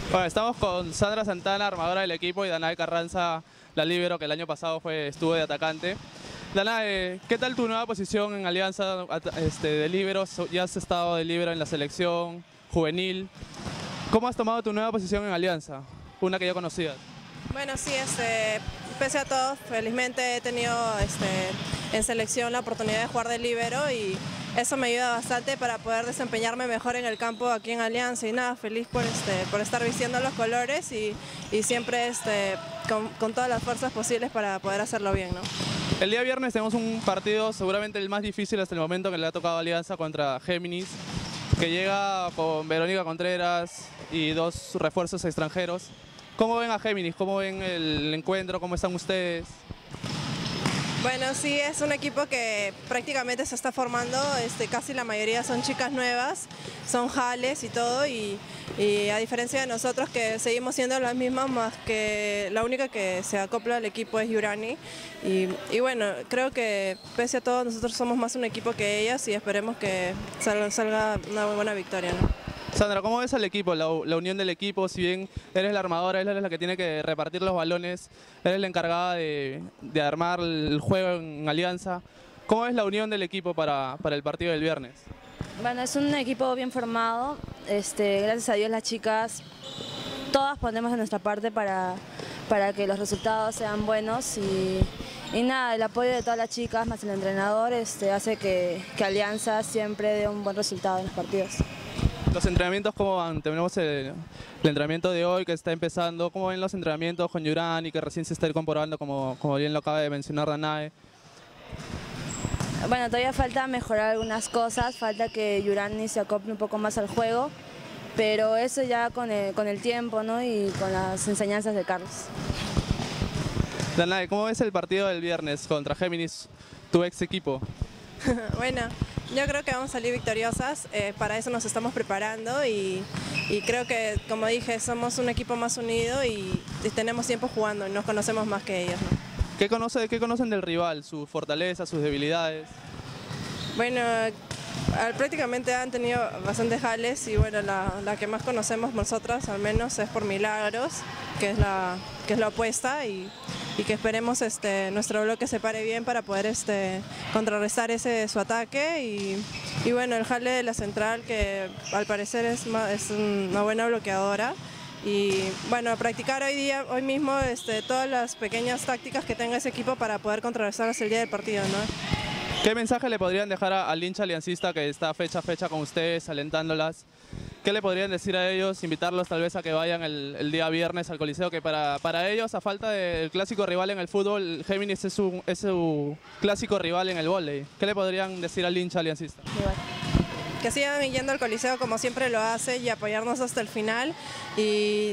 Bueno, estamos con Sandra Santana, armadora del equipo, y Danae Carranza, la líbero, que el año pasado estuvo de atacante. Danae, ¿qué tal tu nueva posición en Alianza de líbero? Ya has estado de líbero en la selección juvenil. ¿Cómo has tomado tu nueva posición en Alianza? Una que ya conocías. Bueno, sí, pese a todo, felizmente he tenido en selección la oportunidad de jugar de líbero y eso me ayuda bastante para poder desempeñarme mejor en el campo aquí en Alianza. Y nada, feliz por estar vistiendo los colores y siempre con todas las fuerzas posibles para poder hacerlo bien, ¿no? El día viernes tenemos un partido seguramente el más difícil hasta el momento, que le ha tocado a Alianza contra Géminis, que llega con Verónica Contreras y dos refuerzos extranjeros. ¿Cómo ven a Géminis? ¿Cómo ven el encuentro? ¿Cómo están ustedes? Bueno, sí, es un equipo que prácticamente se está formando, casi la mayoría son chicas nuevas, son jales y todo, y a diferencia de nosotros que seguimos siendo las mismas, más que la única que se acopla al equipo es Yurani, y bueno, creo que pese a todo nosotros somos más un equipo que ellas y esperemos que salga una buena victoria, ¿no? Sandra, ¿cómo ves al equipo, la unión del equipo? Si bien eres la armadora, eres la que tiene que repartir los balones, eres la encargada de armar el juego en Alianza. ¿Cómo ves la unión del equipo para el partido del viernes? Bueno, es un equipo bien formado, gracias a Dios las chicas, todas ponemos de nuestra parte para que los resultados sean buenos y nada, el apoyo de todas las chicas más el entrenador hace que Alianza siempre dé un buen resultado en los partidos. ¿Los entrenamientos cómo van? Tenemos el entrenamiento de hoy que está empezando. ¿Cómo ven los entrenamientos con Yurani, que recién se está incorporando, como bien lo acaba de mencionar Danae? Bueno, todavía falta mejorar algunas cosas, falta que Yurani se acople un poco más al juego, pero eso ya con el tiempo, ¿no? Y con las enseñanzas de Carlos. Danae, ¿cómo ves el partido del viernes contra Géminis, tu ex equipo? Bueno, yo creo que vamos a salir victoriosas, para eso nos estamos preparando y creo que, como dije, somos un equipo más unido y tenemos tiempo jugando y nos conocemos más que ellos, ¿no? ¿Qué conocen del rival? ¿Sus fortalezas, sus debilidades? Bueno, prácticamente han tenido bastantes jales y bueno, la que más conocemos nosotras al menos es por Milagros, que es la opuesta y que esperemos nuestro bloque se pare bien para poder contrarrestar su ataque y bueno, el jale de la central que al parecer es una buena bloqueadora y bueno, practicar hoy mismo todas las pequeñas tácticas que tenga ese equipo para poder contrarrestarlas el día del partido, ¿no? ¿Qué mensaje le podrían dejar al hincha aliancista que está fecha a fecha con ustedes, alentándolas? ¿Qué le podrían decir a ellos, invitarlos tal vez a que vayan el día viernes al Coliseo? Que para ellos, a falta del clásico rival en el fútbol, Géminis es su clásico rival en el vóley. ¿Qué le podrían decir al hincha aliancista? Que sigan yendo al Coliseo como siempre lo hace y apoyarnos hasta el final y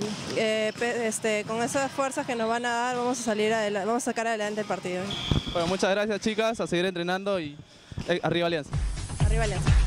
con esas fuerzas que nos van a dar vamos a sacar adelante el partido. Bueno, muchas gracias chicas, a seguir entrenando y arriba Alianza. Arriba Alianza.